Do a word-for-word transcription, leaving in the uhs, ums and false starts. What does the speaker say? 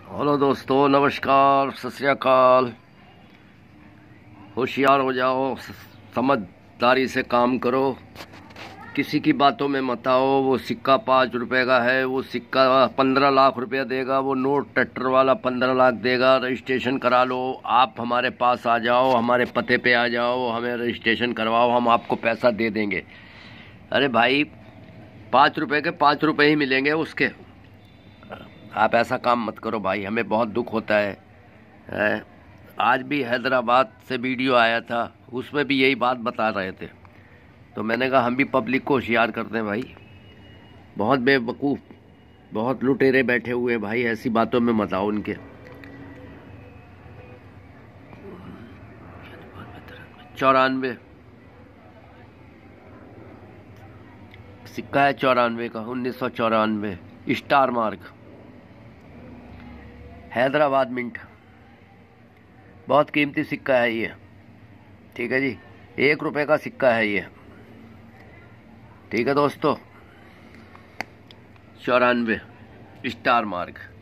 Hello दोस्तों, नमस्कार, सत श्री अकाल। होशियार हो जाओ, समझदारी से काम करो, किसी की बातों में मत आओ। वो सिक्का पाँच रुपए का है, वो सिक्का पंद्रह लाख रुपया देगा, वो नोट टट्टर वाला पंद्रह लाख देगा। रजिस्ट्रेशन करा लो, आप हमारे पास आ जाओ, हमारे पते पे आ जाओ, हमें रजिस्ट्रेशन करवाओ, हम आपको पैसा दे देंगे। अरे भाई, पाँच रुपए के पाँच रुपए ही मिलेंगे उसके। आप ऐसा काम मत करो भाई, हमें बहुत दुख होता है, है? आज भी हैदराबाद से वीडियो आया था, उसमें भी यही बात बता रहे थे। तो मैंने कहा हम भी पब्लिक को होशियार करते हैं भाई। बहुत बेवकूफ़, बहुत लुटेरे बैठे हुए भाई, ऐसी बातों में मत आओ उनके। चौरानवे सिक्का है, चौरानवे का, उन्नीस सौ चौरानवे, स्टार मार्क, हैदराबाद मिंट। बहुत कीमती सिक्का है ये, ठीक है जी। एक रुपए का सिक्का है ये, ठीक है दोस्तों। चौरानवे, स्टार मार्क।